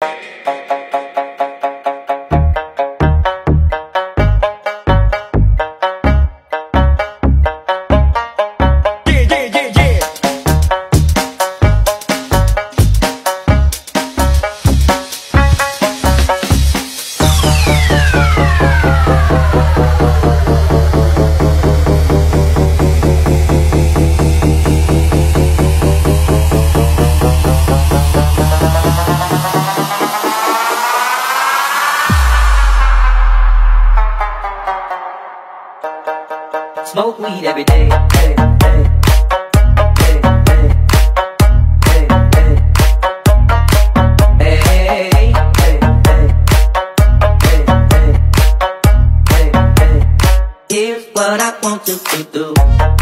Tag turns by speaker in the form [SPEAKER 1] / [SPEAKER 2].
[SPEAKER 1] Smoke weed every day, hey, hey, hey, hey, hey, hey, hey, hey, hey, hey, hey. Here's what I want you to do.